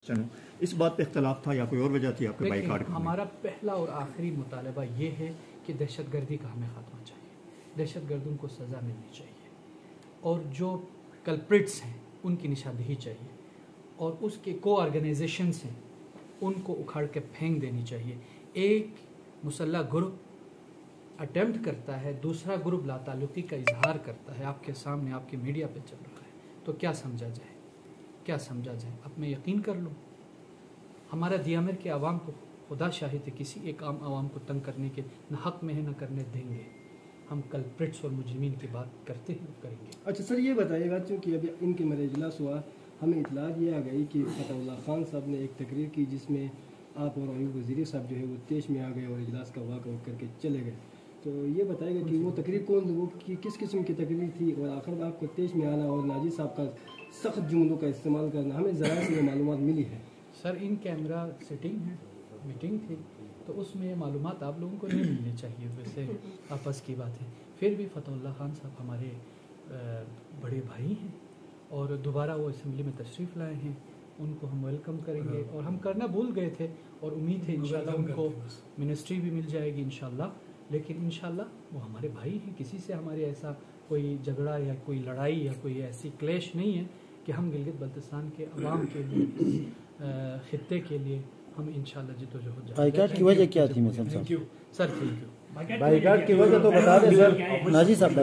चलो, इस बात पे इख्तलाफ था या कोई और वजह थी आपके बाइकाट का? हमारा पहला और आखिरी मुतालबा ये है कि दहशतगर्दी का हमें ख़ात्मा चाहिए, दहशतगर्दों को सज़ा मिलनी चाहिए और जो कल्प्रिट्स हैं उनकी निशानदेही चाहिए और उसके को ऑर्गेनाइजेशंस हैं उनको उखाड़ के फेंक देनी चाहिए। एक मुसल्ला ग्रुप अटेम्प्ट करता है, दूसरा ग्रुप लाताल्लुकी का इजहार करता है, आपके सामने आपके मीडिया पे चल रहा है, तो क्या समझा जाए, क्या समझा जाए? अब मैं यकीन कर लूँ, हमारा दियामर के आवाम को खुदा शाहिद है, किसी एक आम आवाम को तंग करने के न हक़ में है न करने देंगे। हम कल्प्रिट्स और मुजरिमीन की बात करते हैं, करेंगे। अच्छा सर, ये बताइएगा क्योंकि अभी इनके मेरे इजलास हुआ, हमें इतला ये आ गई कि फतहुल्लाह खान साहब ने एक तकरीर की जिसमें आप और अयूब वज़ीरी साहब जो है वो तेज में आ गए और इजलास का वाक़ करके चले गए। तो ये बताइएगा कि वो तकरीर कौन, वो किस किस्म की तकरीर थी और आखिर आपको तेज में आना और नाजी साहब का सख्त जुमलों का इस्तेमाल करना, हमें ज़रा से ये मालूमात मिली है। सर, इन कैमरा सेटिंग है, मीटिंग थी, तो उसमें मालूमात आप लोगों को नहीं मिलनी चाहिए, वैसे आपस की बात है। फिर भी फतहुल्लाह खान साहब हमारे बड़े भाई हैं और दोबारा वो असेंबली में तशरीफ़ लाए हैं, उनको हम वेलकम करेंगे और हम करना भूल गए थे और उम्मीद है इंशाल्लाह उनको मिनिस्ट्री भी मिल जाएगी इंशाल्लाह। लेकिन इंशाल्लाह वो हमारे भाई हैं, किसी से हमारे ऐसा कोई झगड़ा या कोई लड़ाई या कोई ऐसी क्लेश नहीं है कि हम गिलगित बल्तिस्तान के अवाम के लिए, खित्ते के लिए हम इंशाल्लाह जिद्दोजहद जाएंगे। बाइकाट की वजह क्या थी मिसल साहब? Sir thank you. बाइकाट की वजह तो बता दें सर। नाजी साहब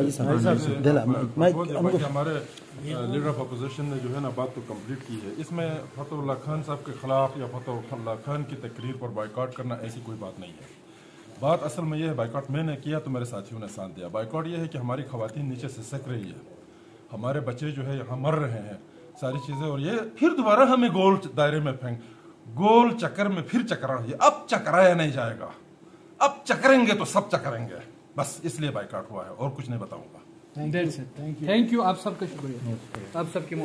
हमारे लीडर ऑफ अपोजिशन ने जो है ना बात तो कंप्लीट की है। इसमें फतहुल्लाह खान साहब के खिलाफ या फतहुल्लाह खान की तकरीर पर बाइकाट करना ऐसी कोई बात नहीं है। बात असल में यह है, बाइकाट मैंने किया तो मेरे साथियों ने साथ दिया। बाइकाट यह है कि हमारी खवातीन नीचे से सिसक रही है, हमारे बच्चे जो है यहाँ मर रहे हैं, सारी चीज़ें, और ये फिर दोबारा हमें गोल दायरे में फेंक, गोल चक्कर में फिर चकरा रही है। अब चकराया नहीं जाएगा, अब चकरेंगे तो सब चकरेंगे, बस इसलिए बाइकाट हुआ है और कुछ नहीं बताऊंगा। थैंक यू, आप सबका शुक्रिया, आप सबके